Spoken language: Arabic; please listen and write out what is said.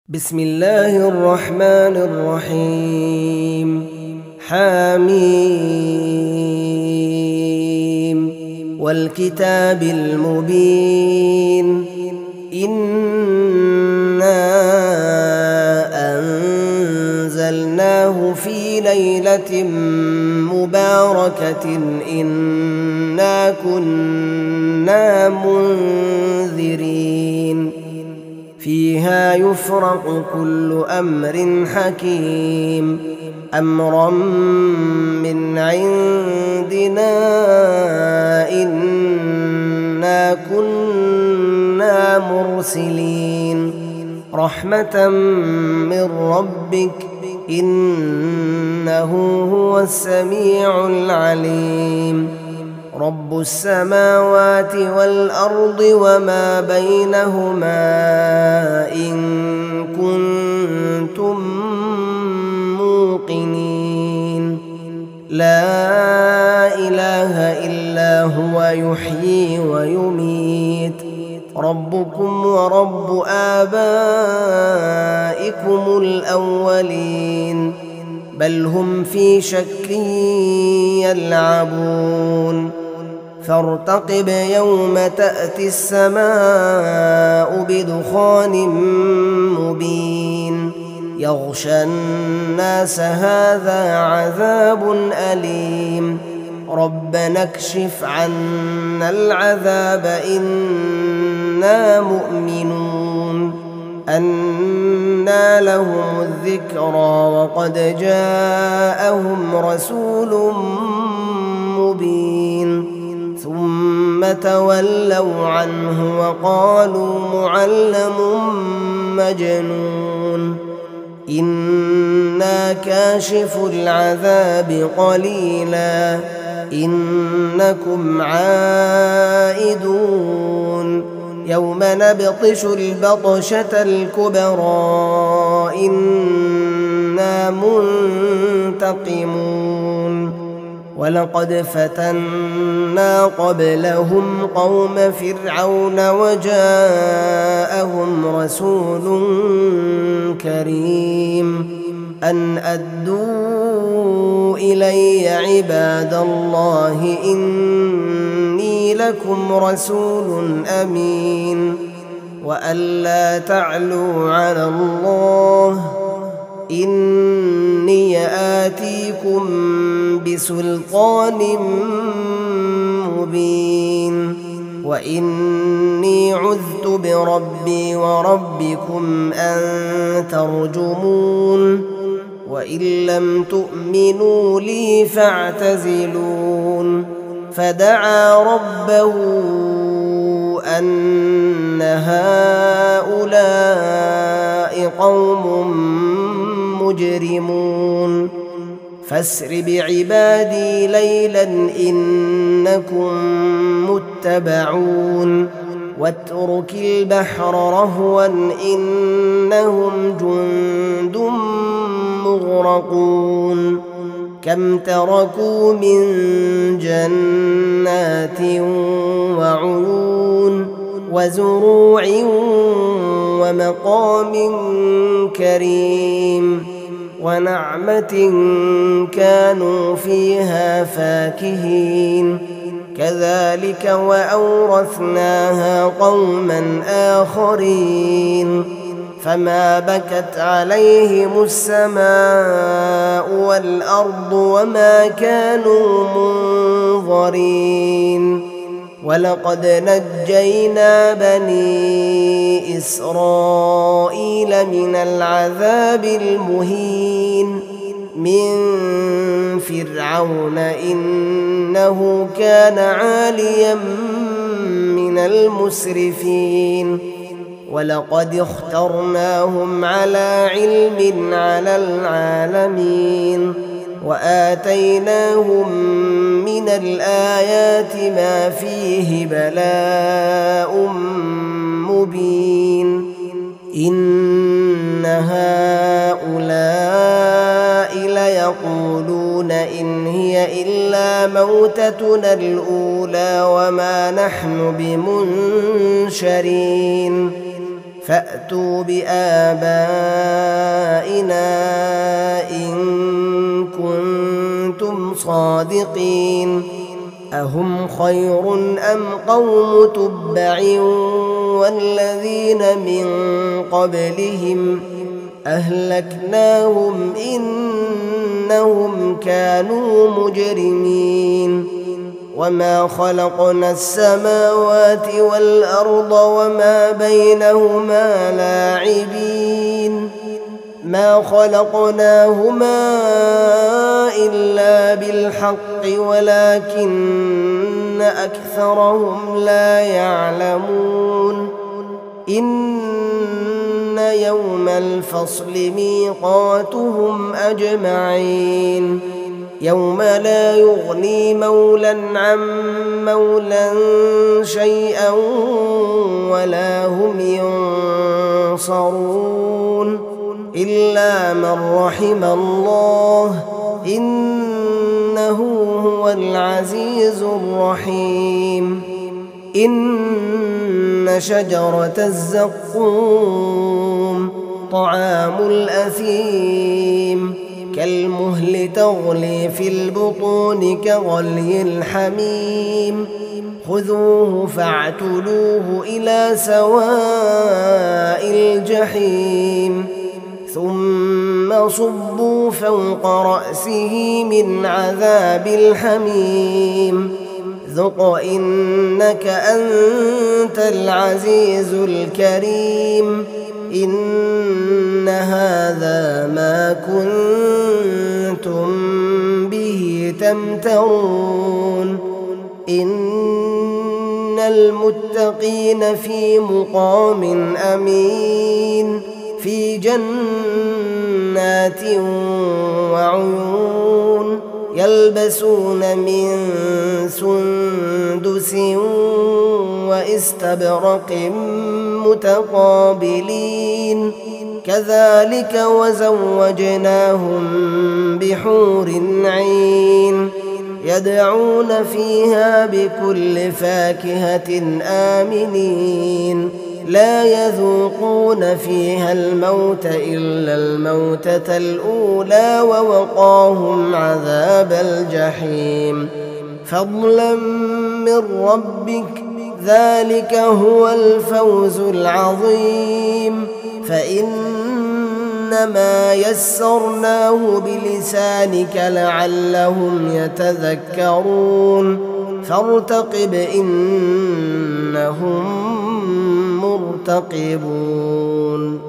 بسم الله الرحمن الرحيم. حميم والكتاب المبين. إنا أنزلناه في ليلة مباركة إنا كنا منذرين فيها يفرق كل أمر حكيم أمرا من عندنا إنا كنا مرسلين رحمة من ربك إنه هو السميع العليم رب السماوات والأرض وما بينهما إن كنتم موقنين لا إله إلا هو يحيي ويميت ربكم ورب آبائكم الأولين بل هم في شك يلعبون فارتقب يوم تأتي السماء بدخان مبين يغشى الناس هذا عذاب أليم ربنا اكشف عنا العذاب إنا مؤمنون أنى لهم الذكرى وقد جاءهم رسول مبين ثم تولوا عنه وقالوا معلم مجنون إنا كاشف العذاب قليلا إنكم عائدون يوم نبطش البطشة الكبرى إنا منتقمون ولقد فتنا قبلهم قوم فرعون وجاءهم رسول كريم أن أدوا إلي عباد الله إني لكم رسول أمين وأن لا تعلوا على الله إني آتيكم بسلطان مبين وإني عذت بربي وربكم أن ترجمون وإن لم تؤمنوا لي فاعتزلون فدعا ربه أن هؤلاء قوم مجرمون فاسر بعبادي ليلا إنكم متبعون واترك البحر رهوا إنهم جند مغرقون كم تركوا من جنات وعيون وزروع ومقام كريم ونعمة كانوا فيها فاكهين كذلك وأورثناها قوما آخرين فما بكت عليهم السماء والأرض وما كانوا منظرين ولقد نجينا بني إسرائيل من العذاب المهين من فرعون إنه كان عاليا من المسرفين ولقد اخترناهم على علم على العالمين وآتيناهم من الآيات ما فيه بلاء مبين إن هؤلاء ليقولون إن هي إلا موتتنا الأولى وما نحن بمنشرين فأتوا بآبائنا إن كنتم صادقين أهم خير أم قوم تبع والذين من قبلهم أهلكناهم إنهم كانوا مجرمين وما خلقنا السماوات والأرض وما بينهما لاعبين ما خلقناهما إلا بالحق ولكن أكثرهم لا يعلمون إن يوم الفصل ميقاتهم أجمعين يوم لا يغني مولى عن مولى شيئا ولا هم ينصرون إلا من رحم الله إنه هو العزيز الرحيم إن شجرة الزقوم طعام الأثيم كالمهل تغلي في البطون كغلي الحميم خذوه فاعتلوه إلى سواء الجحيم ثم صبوا فوق رأسه من عذاب الحميم ذق إنك أنت العزيز الكريم إن هذا ما كنتم به تمترون إن المتقين في مقام أمين في جنات وعيون يلبسون من سندس واستبرق متقابلين كذلك وزوجناهم بحور عين يدعون فيها بكل فاكهة آمنين لا يذوقون فيها الموت إلا الموتة الأولى ووقاهم عذاب الجحيم فضلا من ربك ذلك هو الفوز العظيم فإنما يسرناه بلسانك لعلهم يتذكرون فارتقب إنهم مرتقبون